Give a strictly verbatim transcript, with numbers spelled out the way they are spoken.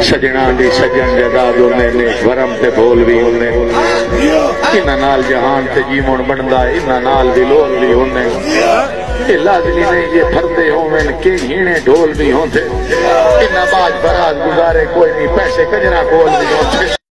सजना दी सजन जदाद होने ने वरम ते बोल भी होने इन्हां नाल जहान ते जीवन बनदा है इन्हां नाल विलोल भी होने ये लाजमी नहीं जे फरदे होवेन के हीणे ढोल भी होंदे इन्हां बाज बरात गुजारे कोई नहीं पैसे कजरा कोल भी होंदे।